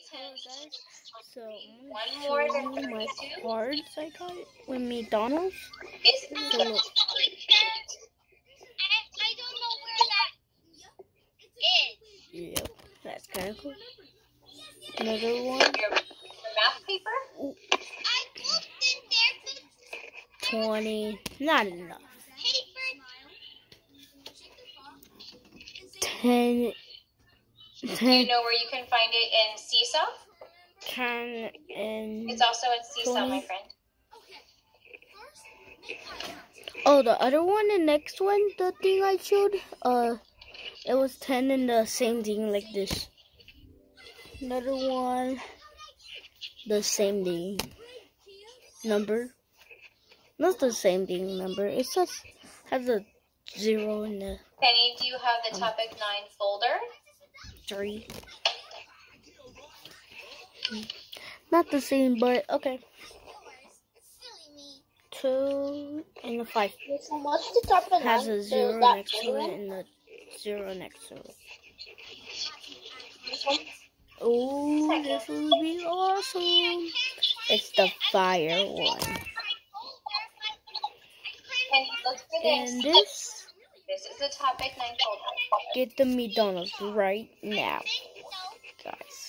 Hello guys, so One I'm more going than to show you my 32 cards I got with McDonald's. is So look, I don't know where that is. yep, that's kind of cool. Another one, your math paper. ooh, I looked in there, but 20, not enough. paper. 10, Do you 10, know where you can find it in Seesaw? 10, and It's also in Seesaw, 20. my friend. Oh, the other one, the next one, the thing I showed, it was 10 and the same thing like this. Another one, the same thing. Number. Not the same thing number. It just has a 0 in the Penny, do you have the Topic 9 folder? 3. Not the same, but okay. 2 and a 5. So what's the top of Has a 0 next to it and a 0 next to it. Oh, this will be awesome. It's the fire one. Penny, look for this. And this, This is the Topic 9 folder. get the McDonald's right now, guys.